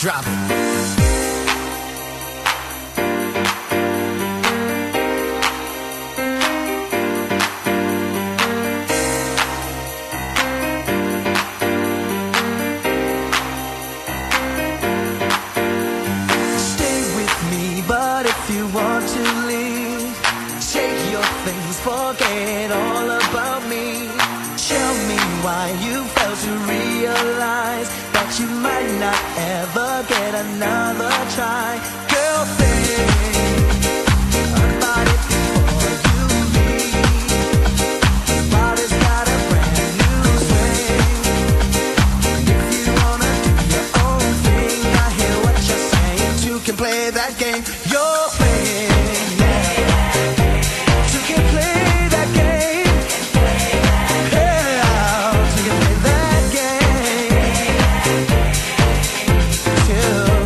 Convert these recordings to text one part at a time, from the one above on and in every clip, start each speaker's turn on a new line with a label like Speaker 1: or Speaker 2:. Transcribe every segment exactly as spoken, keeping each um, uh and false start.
Speaker 1: Drop it.
Speaker 2: But if you want to leave, take your things, forget all about me. Show me why you failed to realize that you might not ever get another try. Girl, think about it before you leave. Body's got a brand new swing. If you wanna do your own thing, I hear what you're saying. Two can play that game. You're playing, yeah. Two can play that game. Yeah, two can play that game. Two.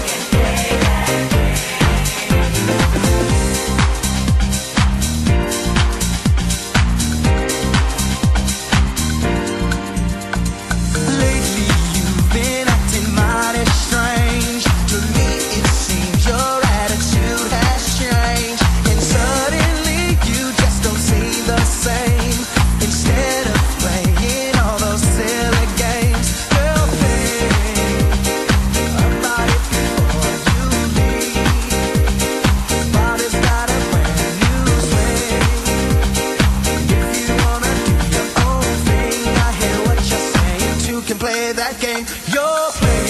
Speaker 2: Lately you've been acting mighty strange. To me it seems your attitude has changed, and suddenly you just don't seem the same. Instead of playing all those silly games, girl, think about it before you leave. Body's got a brand new swing. If you wanna do your own thing, I hear what you're saying. Two can play that game. You're playing.